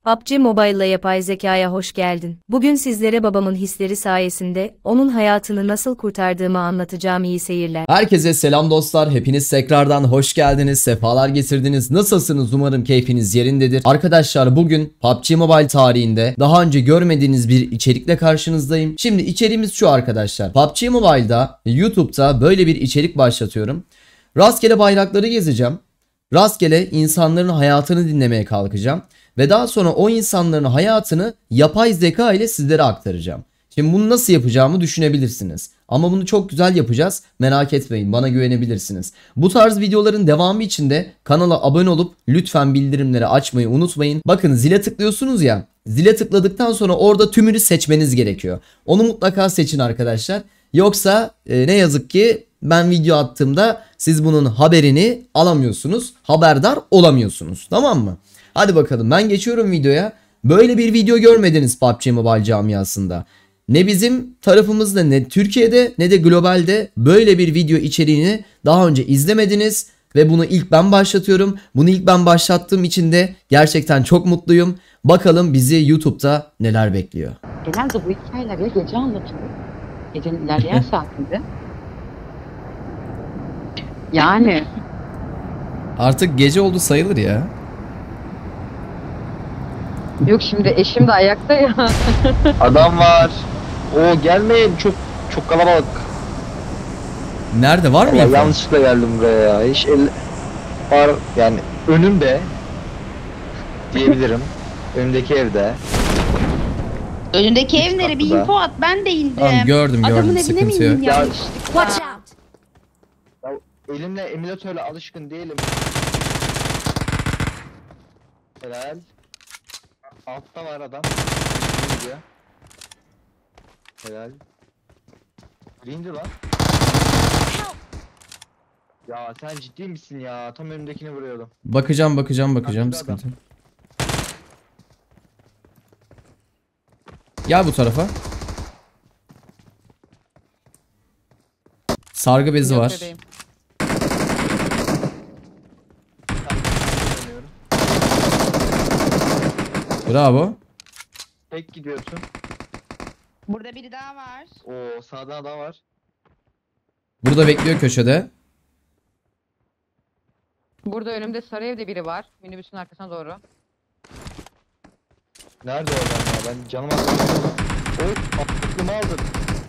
PUBG Mobile'la yapay zekaya hoş geldin. Bugün sizlere babamın hisleri sayesinde onun hayatını nasıl kurtardığımı anlatacağım. İyi seyirler. Herkese selam dostlar. Hepiniz tekrardan hoş geldiniz. Sefalar getirdiniz. Nasılsınız? Umarım keyfiniz yerindedir. Arkadaşlar bugün PUBG Mobile tarihinde daha önce görmediğiniz bir içerikle karşınızdayım. Şimdi içeriğimiz şu arkadaşlar. PUBG Mobile'da YouTube'da böyle bir içerik başlatıyorum. Rastgele bayrakları gezeceğim. Rastgele insanların hayatını dinlemeye kalkacağım. Ve daha sonra o insanların hayatını yapay zeka ile sizlere aktaracağım. Şimdi bunu nasıl yapacağımı düşünebilirsiniz. Ama bunu çok güzel yapacağız. Merak etmeyin, bana güvenebilirsiniz. Bu tarz videoların devamı için de kanala abone olup lütfen bildirimleri açmayı unutmayın. Bakın zile tıklıyorsunuz ya. Zile tıkladıktan sonra orada tümünü seçmeniz gerekiyor. Onu mutlaka seçin arkadaşlar. Yoksa ne yazık ki ben video attığımda siz bunun haberini alamıyorsunuz. Haberdar olamıyorsunuz. Tamam mı? Hadi bakalım, ben geçiyorum videoya. Böyle bir video görmediniz PUBG Mobile camiasında. Ne bizim tarafımızda, ne Türkiye'de, ne de globalde böyle bir video içeriğini daha önce izlemediniz. Ve bunu ilk ben başlatıyorum. Bunu ilk ben başlattığım için de gerçekten çok mutluyum. Bakalım bizi YouTube'da neler bekliyor. Genelde bu hikayeler ya gece anlatılır, gecenin ilerleyen saatinde. Yani Artık gece oldu sayılır ya. yok, şimdi eşim de ayakta ya. Adam var. O gelmeyin, çok kalabalık. Nerede, var mı Ya info? yanlışlıkla geldim buraya ya. Hiç var yani önümde diyebilirim. Önümdeki evde. Önündeki evlere bir Kapıda. info at, ben de indim. Tamam, gördüm Adamın evine sıkıntı mi yok. indim Ya- yanlışlıkla? Ya elimle emülatörle alışkın değilim. Helal. Altta var adam. Gidiyor. Helal. İndi lan. Ya sen ciddi misin ya? Tam önümdekini vuruyordum. Bakacağım Arkada sıkıntı. Gel bu tarafa. Sargı bezi var. Bebeğim. Dönüyorum. Bravo. Tek gidiyorsun. Burada biri daha var. Oo, sağda adam var. Burada bekliyor köşede. Burada önümde sarı evde biri var. Minibüsün arkasına doğru. Nerede o adam ya? Ben canım azaldı. Oy, aklımı aldın.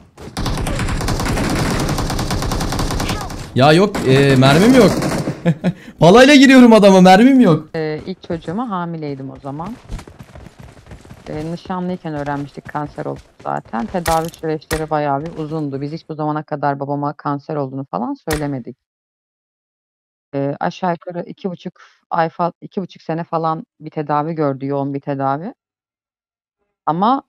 Ya yok, mermim yok. Palayla giriyorum adama, mermim yok. İlk çocuğuma hamileydim o zaman. Nişanlıyken öğrenmiştik kanser olduğunu zaten. Tedavi süreçleri bayağı bir uzundu. Biz hiç bu zamana kadar babama kanser olduğunu falan söylemedik. Aşağı yukarı 2,5 ay, 2,5 sene falan bir tedavi gördü, yoğun bir tedavi. Ama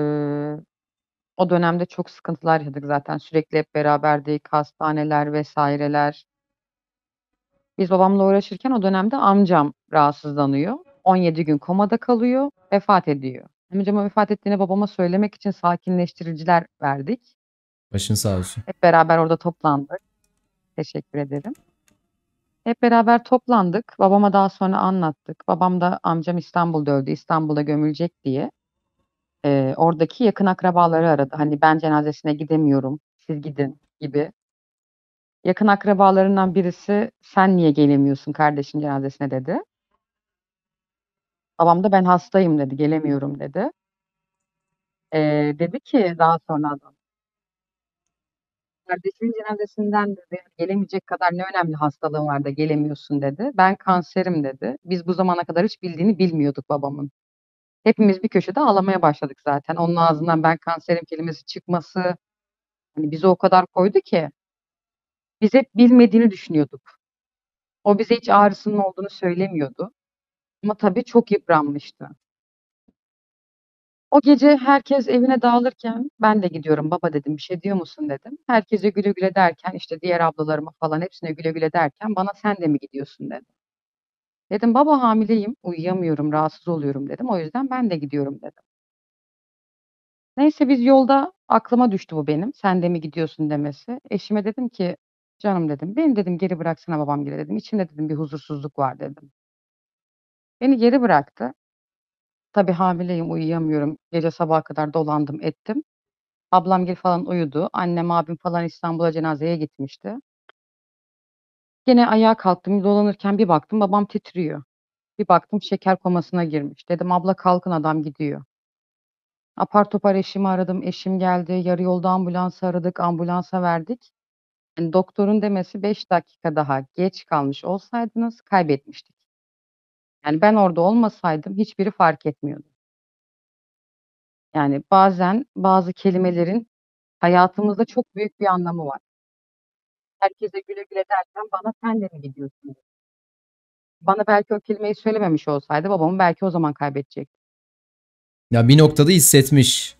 o dönemde çok sıkıntılar yaşadık zaten. Sürekli hep beraberdik, hastaneler vesaireler. Biz babamla uğraşırken o dönemde amcam rahatsızlanıyor. 17 gün komada kalıyor, vefat ediyor. Amcama vefat ettiğini babama söylemek için sakinleştiriciler verdik. Başın sağ olsun. Hep beraber orada toplandık. Teşekkür ederim. Hep beraber toplandık. Babama daha sonra anlattık. Babam da amcam İstanbul'da öldü, İstanbul'da gömülecek diye oradaki yakın akrabaları aradı. Hani ben cenazesine gidemiyorum, siz gidin gibi. Yakın akrabalarından birisi sen niye gelemiyorsun kardeşin cenazesine dedi. Babam da ben hastayım dedi, gelemiyorum dedi. Dedi ki daha sonra adam, kardeşimin cenazesinden dedi, gelemeyecek kadar ne önemli hastalığın var da gelemiyorsun dedi. Ben kanserim dedi. Biz bu zamana kadar hiç bildiğini bilmiyorduk babamın. Hepimiz bir köşede ağlamaya başladık zaten. Onun ağzından ben kanserim kelimesi çıkması hani bizi o kadar koydu ki biz hep bilmediğini düşünüyorduk. O bize hiç ağrısının olduğunu söylemiyordu. Ama tabii çok yıpranmıştı. O gece herkes evine dağılırken ben de gidiyorum baba dedim, bir şey diyor musun dedim. Herkese güle güle derken işte diğer ablalarıma falan hepsine güle güle derken bana sen de mi gidiyorsun dedi. Dedim baba hamileyim, uyuyamıyorum, rahatsız oluyorum dedim. O yüzden ben de gidiyorum dedim. Neyse biz yolda aklıma düştü bu benim. Sen de mi gidiyorsun demesi. Eşime dedim ki canım dedim beni dedim geri bıraksana babam geri dedim. İçimde dedim bir huzursuzluk var dedim. Beni geri bıraktı. Tabii hamileyim, uyuyamıyorum. Gece sabaha kadar dolandım ettim. Ablamgil falan uyudu. Annem, abim falan İstanbul'a cenazeye gitmişti. Gene ayağa kalktım, dolanırken bir baktım babam titriyor. Bir baktım şeker komasına girmiş. Dedim abla kalkın adam gidiyor. Apar topar eşimi aradım. Eşim geldi. Yarı yolda ambulansı aradık. Ambulansa verdik. Yani doktorun demesi 5 dakika daha geç kalmış olsaydınız kaybetmiştik. Yani ben orada olmasaydım hiçbiri fark etmiyordu. Yani bazen bazı kelimelerin hayatımızda çok büyük bir anlamı var. Herkese güle güle derken bana sen de mi gidiyorsun? Bana belki o kelimeyi söylememiş olsaydı babamı belki o zaman kaybedecektim. Ya bir noktada hissetmiş.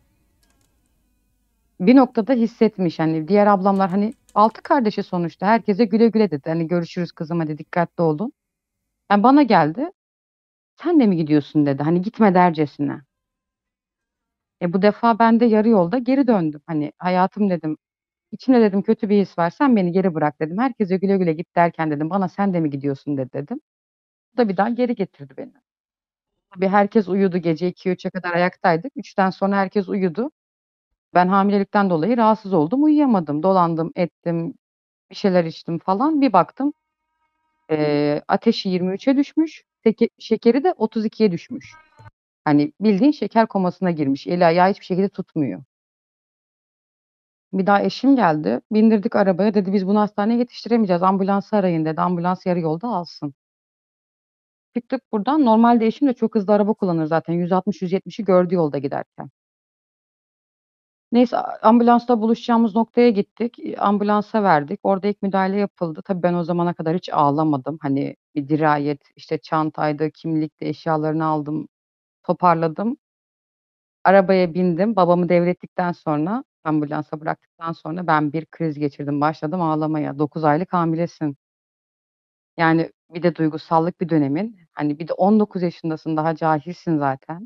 Bir noktada hissetmiş hani diğer ablamlar hani 6 kardeşi sonuçta herkese güle güle dedi. Hani görüşürüz kızım hadi dikkatli olun. Yani bana geldi sen de mi gidiyorsun dedi hani gitme dercesine. Bu defa ben de yarı yolda geri döndüm. Hani hayatım dedim içimde dedim kötü bir his var sen beni geri bırak dedim. Herkese güle güle git derken dedim bana sen de mi gidiyorsun dedi dedim. Bu da bir daha geri getirdi beni. Tabii herkes uyudu gece 2-3'e kadar ayaktaydık. 3'ten sonra herkes uyudu. Ben hamilelikten dolayı rahatsız oldum uyuyamadım. Dolandım ettim bir şeyler içtim falan. Bir baktım ateşi 23'e düşmüş. Şekeri de 32'ye düşmüş. Hani bildiğin şeker komasına girmiş. Eli ayağı hiçbir şekilde tutmuyor. Bir daha eşim geldi. Bindirdik arabaya. Dedi biz bunu hastaneye yetiştiremeyeceğiz. Ambulansı arayın dedi. Ambulans yarı yolda alsın. Çıktık buradan. Normalde eşim de çok hızlı araba kullanır zaten. 160-170'i gördü yolda giderken. Neyse ambulansla buluşacağımız noktaya gittik. Ambulansa verdik. Orada ilk müdahale yapıldı. Tabii ben o zamana kadar hiç ağlamadım. Hani bir dirayet, işte çantaydı, kimlikti, eşyalarını aldım, toparladım. Arabaya bindim. Babamı devrettikten sonra, ambulansa bıraktıktan sonra ben bir kriz geçirdim. Başladım ağlamaya. 9 aylık hamilesin. Yani bir de duygusallık bir dönemin. Hani bir de 19 yaşındasın, daha cahilsin zaten.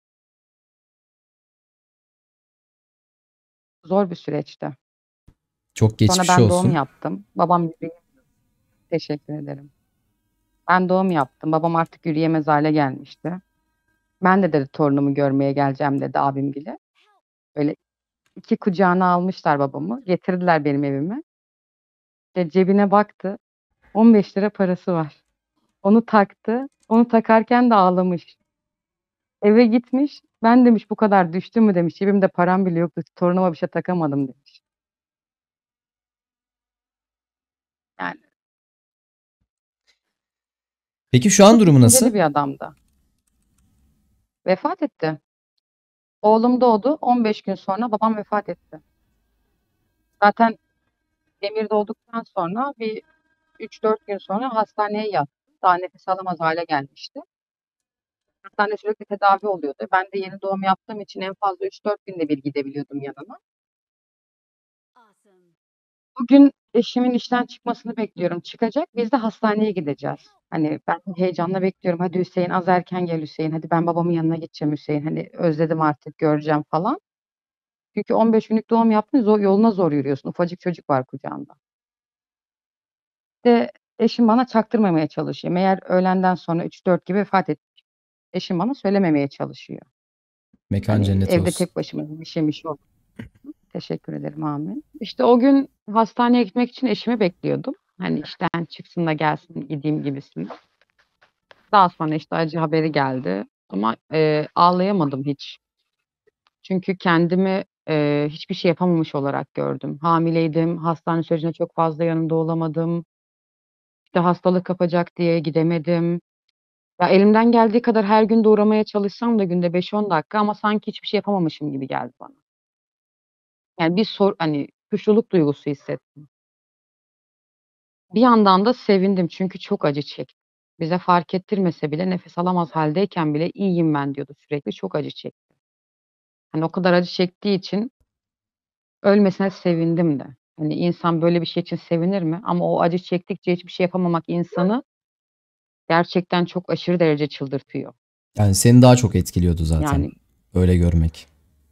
Zor bir süreçti. Çok Sonra geçmiş ben doğum olsun. yaptım. Babam teşekkür ederim. Ben doğum yaptım. Babam artık yürüyemez hale gelmişti. Ben de dedi torunumu görmeye geleceğim dedi abimgile. Böyle iki kucağına almışlar babamı. Getirdiler benim evime. Cebine baktı. 15 lira parası var. Onu taktı. Onu takarken de ağlamış. Eve gitmiş. Ben demiş bu kadar düştü mü demiş. Cebimde param bile yoktu. Torunuma bir şey takamadım demiş. Yani Peki şu an çok durumu nasıl? düşünceli bir adamdı. Vefat etti. Oğlum doğdu. 15 gün sonra babam vefat etti. Zaten Demir'de olduktan sonra bir 3-4 gün sonra hastaneye yattı. Daha nefes alamaz hale gelmişti. Hastanede sürekli tedavi oluyordu. Ben de yeni doğum yaptığım için en fazla 3-4 günde bir gidebiliyordum yanına. Bugün eşimin işten çıkmasını bekliyorum. Çıkacak. Biz de hastaneye gideceğiz. Hani ben heyecanla bekliyorum. Hadi Hüseyin az erken gel Hüseyin. Hadi ben babamın yanına gideceğim Hüseyin. Hani özledim artık göreceğim falan. Çünkü 15 günlük doğum yaptın yoluna zor yürüyorsun. Ufacık çocuk var kucağında. De eşim bana çaktırmamaya çalışıyor. Meğer öğlenden sonra 3-4 gibi vefat etmiş. Eşim bana söylememeye çalışıyor. Mekan Hani cennet evde olsun. tek başıma bir şey oldu. Teşekkür ederim amin. İşte o gün hastaneye gitmek için eşimi bekliyordum. Hani işten çıksın da gelsin gideyim gibisinde. Daha sonra işte acı haberi geldi. Ama ağlayamadım hiç. Çünkü kendimi hiçbir şey yapamamış olarak gördüm. Hamileydim, hastane sürecinde çok fazla yanımda olamadım. İşte hastalık kapacak diye gidemedim. Ya elimden geldiği kadar her gün de uğramaya çalışsam da günde 5-10 dakika ama sanki hiçbir şey yapamamışım gibi geldi bana. Yani hani suçluluk duygusu hissettim. Bir yandan da sevindim çünkü çok acı çekti. Bize fark ettirmese bile nefes alamaz haldeyken bile iyiyim ben diyordu sürekli çok acı çekti. Hani o kadar acı çektiği için ölmesine sevindim de. Hani insan böyle bir şey için sevinir mi? Ama o acı çektikçe hiçbir şey yapamamak insanı gerçekten çok aşırı derece çıldırtıyor. Yani seni daha çok etkiliyordu zaten. Yani Öyle görmek.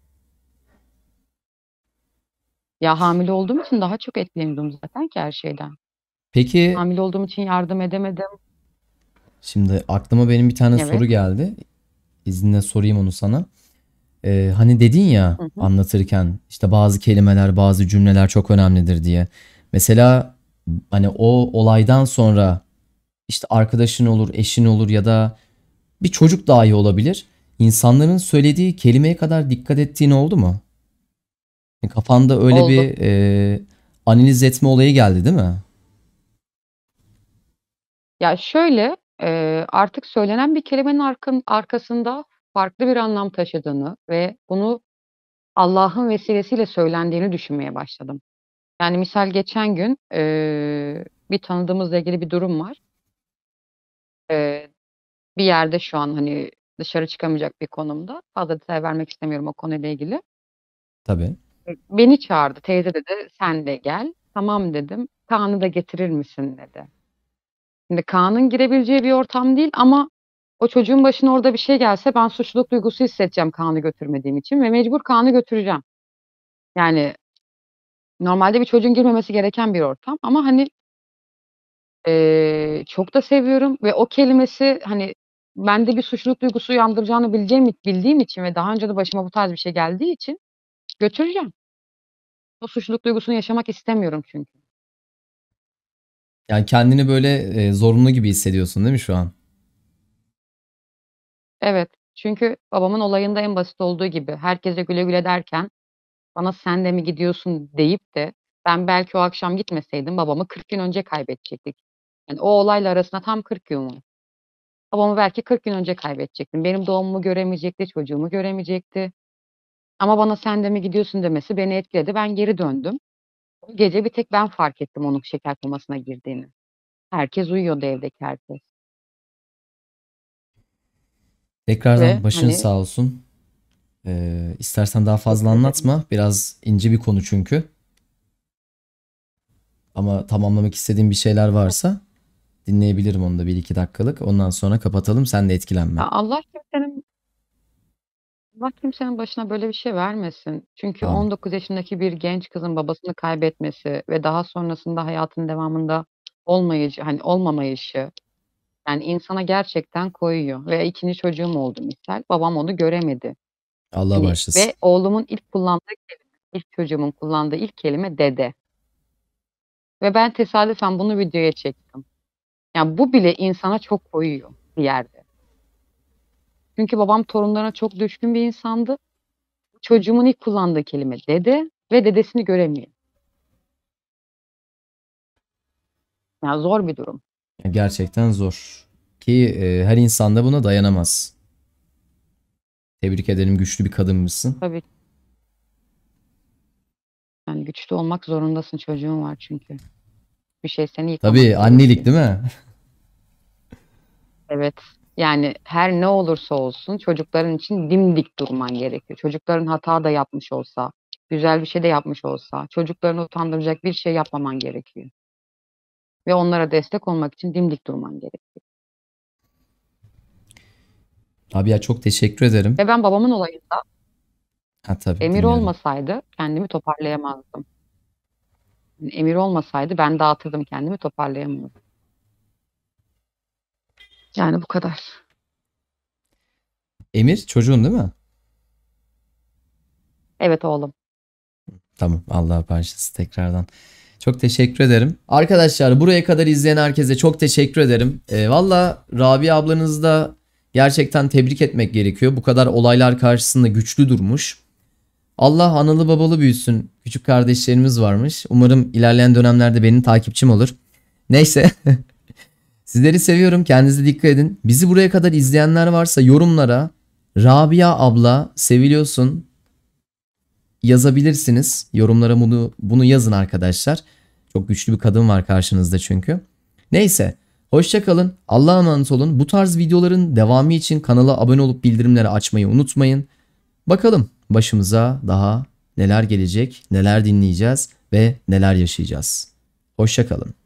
ya hamile olduğum için daha çok etkileniyordum zaten ki her şeyden. Peki Hamile olduğum için yardım edemedim. şimdi aklıma benim bir tane soru Evet. geldi. izninle sorayım onu sana. Hani dedin ya Hı hı. anlatırken işte bazı kelimeler, bazı cümleler çok önemlidir diye. Mesela hani o olaydan sonra işte arkadaşın olur, eşin olur ya da bir çocuk dahi olabilir. İnsanların söylediği kelimeye kadar dikkat ettiğin oldu mu? Kafanda öyle Oldu. bir analiz etme olayı geldi değil mi? Ya şöyle, artık söylenen bir kelimenin arkasında farklı bir anlam taşıdığını ve bunu Allah'ın vesilesiyle söylendiğini düşünmeye başladım. Yani misal geçen gün bir tanıdığımızla ilgili bir durum var. Eee, bir yerde şu an hani dışarı çıkamayacak bir konumda. Fazla detay vermek istemiyorum o konuyla ilgili. Tabii. Beni çağırdı. Teyze dedi sen de gel. Tamam dedim. Kaan'ı da getirir misin dedi. Şimdi Kaan'ın girebileceği bir ortam değil ama o çocuğun başına orada bir şey gelse ben suçluluk duygusu hissedeceğim Kaan'ı götürmediğim için ve mecbur Kaan'ı götüreceğim. Yani normalde bir çocuğun girmemesi gereken bir ortam ama hani çok da seviyorum ve o kelimesi hani bende bir suçluluk duygusu uyandıracağını bildiğim için ve daha önce de başıma bu tarz bir şey geldiği için götüreceğim. O suçluluk duygusunu yaşamak istemiyorum çünkü. Yani kendini böyle zorunlu gibi hissediyorsun değil mi şu an? Evet, çünkü babamın olayında en basit olduğu gibi herkese güle güle derken bana "Sen de mi gidiyorsun?" deyip de ben belki o akşam gitmeseydim babamı 40 gün önce kaybedecektik. Yani o olayla arasında tam 40 gün var. Babamı belki 40 gün önce kaybedecektim. Benim doğumumu göremeyecekti, çocuğumu göremeyecekti. Ama bana "Sen de mi gidiyorsun?" demesi beni etkiledi. Ben geri döndüm. O gece bir tek ben fark ettim onun şeker komasına girdiğini. Herkes uyuyordu, evdeki herkes. Ve Tekrardan başın hani sağ olsun. İstersen daha fazla teşekkür ederim. anlatma. Biraz ince bir konu çünkü. Ama tamamlamak istediğin bir şeyler varsa dinleyebilirim onu da bir iki dakikalık. Ondan sonra kapatalım. Sen de etkilenme. Ya Allah kimsenin başına böyle bir şey vermesin. Çünkü Amin. 19 yaşındaki bir genç kızın babasını kaybetmesi ve daha sonrasında hayatın devamında olmamayışı, yani insana gerçekten koyuyor ve 2'nci çocuğum oldu misal. Babam onu göremedi. Allah Hani bağışlasın. ve oğlumun ilk çocuğumun kullandığı ilk kelime dede ve ben tesadüfen bunu videoya çektim. Yani bu bile insana çok koyuyor bir yerde. Çünkü babam torunlarına çok düşkün bir insandı. Çocuğumun ilk kullandığı kelime dede ve dedesini göremiyor. Yani zor bir durum. Gerçekten zor. Ki her insan da buna dayanamaz. Tebrik ederim. Güçlü bir kadınmışsın. Tabii yani güçlü olmak zorundasın. Çocuğun var çünkü. Bir şey seni yıkmaması Tabii annelik gerekiyor. değil mi? Evet. Yani her ne olursa olsun çocukların için dimdik durman gerekiyor. Çocukların hata da yapmış olsa, güzel bir şey de yapmış olsa, çocuklarını utandıracak bir şey yapmaman gerekiyor. Ve onlara destek olmak için dimdik durman gerekiyor. Abi ya çok teşekkür ederim. Ve ben babamın olayında Ha tabii Emir dinliyorum. olmasaydı kendimi toparlayamazdım. Yani Emir olmasaydı ben dağıtırdım kendimi, toparlayamazdım. Yani bu kadar. Emir çocuğun değil mi? Evet oğlum. Tamam Allah bağışlasın tekrardan. Çok teşekkür ederim. Arkadaşlar buraya kadar izleyen herkese çok teşekkür ederim. Valla Rabia ablanızı da gerçekten tebrik etmek gerekiyor. Bu kadar olaylar karşısında güçlü durmuş. Allah analı babalı büyüsün. Küçük kardeşlerimiz varmış. Umarım ilerleyen dönemlerde benim takipçim olur. Neyse. Sizleri seviyorum. Kendinize dikkat edin. Bizi buraya kadar izleyenler varsa yorumlara Rabia abla seviliyorsun yazabilirsiniz. Yorumlara bunu yazın arkadaşlar. Çok güçlü bir kadın var karşınızda çünkü. Neyse. Hoşça kalın. Allah'a emanet olun. Bu tarz videoların devamı için kanala abone olup bildirimleri açmayı unutmayın. Bakalım başımıza daha neler gelecek, neler dinleyeceğiz ve neler yaşayacağız. Hoşça kalın.